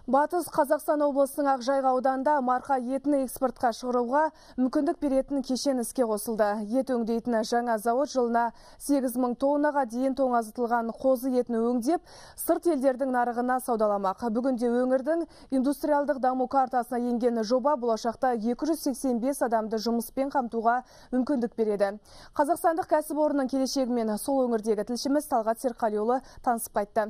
Батыс Қазақстан облысының Ақжайық ауданында марқа етін экспортқа шығаруға мүмкіндік беретін кешен іске қосылды. Ет өңдейтін жаңа зауыт жылына 8000 тоннаға дейін тоңазытылған қозы етін өңдеп, сырт елдердің нарығына саудаламақ. Бүгінде өңірдің индустриалдық даму картасына енген жоба болашақта 285 адамды жұмыспен қамтуға мүмкіндік береді. Қазақстандық кәсіпорынның келешегімен сол өңірдегі тілшіміз Талғат Серқалиұлы танысып қайтты.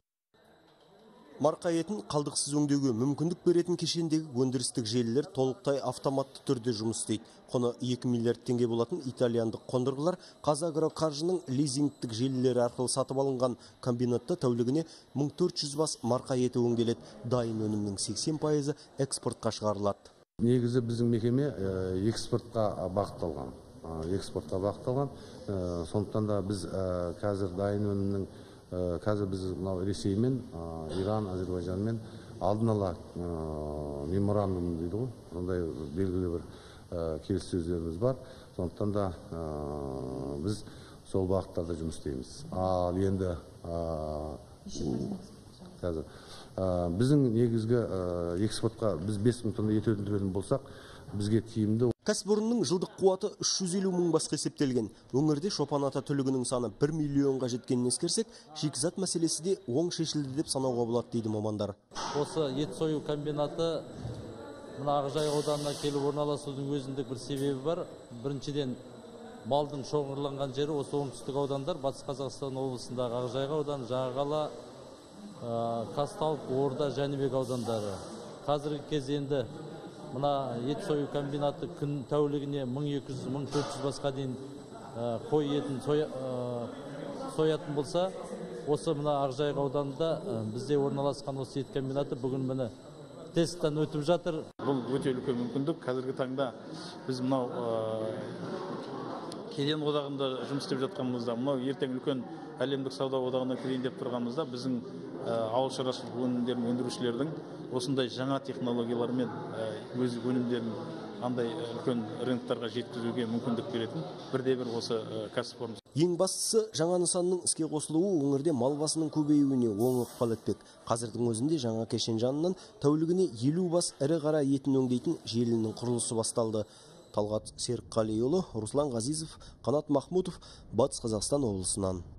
Марқа етін қалдықсыз өңдеуге мүмкіндік беретін кешендегі өндірістік желілер толықтай автоматты түрде жұмыс істейді. Құны 2 миллиард теңге болатын итальяндық қондырғылар Қазагроқаржының лизингтік желілері арқылы сатып алынған комбинатта тәулігіне 1400 бас марқа еті өңделеді. Дайын өнімнің 80% экспортқа шығарылады. Негізі біздің мекеме экспортқа бағытталған. Сондықтан да біз қазір дайын өнімнің қазір біз Ресеймен, Иран, Әзербайжанмен алдын ала меморандум дейді ғой, сондай белгілі бір келіссөздеріміз бар. Сондықтан да біз сол бағыттарда жұмыс істейміз. Ал енді қазір біздің негізгі экспортқа біз 5000 тонна ет өндіретін болсақ, бізге тиімді. Кәсіпорынның жылдық қуаты 350 мың басқа есептелген. Өңірде шопан ата түлігінің саны 1 миллионға жеткенін ескерсек, шикізат мәселесі де оң шешілді деп санауға болады дейді мамандар. Осы ет сою комбинаты мына Ақжайық ауданына келіп орналасудың өзіндік бір себебі бар. Біріншіден малдың шоғырланған жері осы оңтүстік аудандар, Батыс Қазақстан облысындағы Ақжайық ауданы, Жаңақала, Қазталов, Орда, Жәнібек аудандары. Қазіргі кезеңде мына ет сою комбинаты күн тәулігіне 1200-1400 басқа дейін қой етін соятын болса, осы мына Ақжайық ауданында бізде орналасқан осы ет комбинаты бүгін міне тесттен өтіп жатыр. Бұл өте үлкен мүмкіндік. Қазіргі таңда біз мынау кеден одағында жұмыс істеп жатқанымызда, мынау ертең үлкен әлемдік сауда одағына кірейін деп тұрғанымызда, біздің ауыл шаруашылық өнімдерін өндірушілердің осындай жаңа технологиялармен өз өнімдерін андай үлкен рыноктарға жеткізуге мүмкіндік беретін бірде-бір осы кәсіпорын. Ең бастысы, жаңа нысанның іске қосылуы өңірде мал басының көбеюіне оң ықпал етпек. Қазірдің өзінде жаңа кешен жанынан тәулігіне 50 бас ірі қара етін өңдейтін желінің құрылысы басталды. Талғат Серқалиұлы, Руслан Ғазизов, Қанат Махмутов, Батыс Қазақстан облысынан.